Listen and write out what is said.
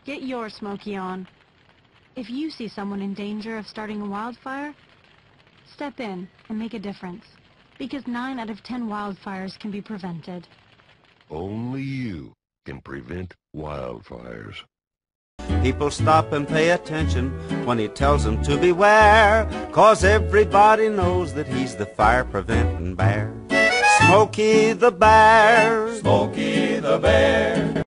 Get your Smokey on. If you see someone in danger of starting a wildfire, step in and make a difference. Because 9 out of 10 wildfires can be prevented. Only you can prevent wildfires. People stop and pay attention when he tells them to beware, 'cause everybody knows that he's the fire-preventing bear. Smokey the Bear. Smokey the Bear.